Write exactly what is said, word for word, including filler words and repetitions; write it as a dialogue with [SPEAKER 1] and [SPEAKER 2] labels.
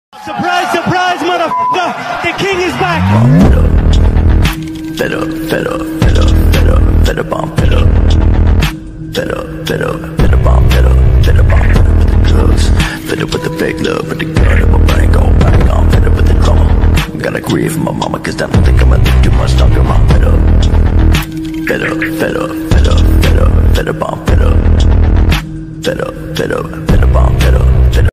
[SPEAKER 1] Surprise, surprise, motherfucker! The king is back!
[SPEAKER 2] Fed up, fed up, fed up, fed up, fed up, I'm fed up. Fed up, fed up, fed up, I'm fed up, fed up, I'm fed up with the drugs. Fed up with the fake love, with the gun in my brain gon' bang. I'm fed up with the drama. Gotta grieve for my mama, cause I don't think I'ma live too much longer. I'm fed up. Fed up, fed up, fed up, fed up, fed up, I'm fed up. Fed up, fed up, fed up, I'm fed up.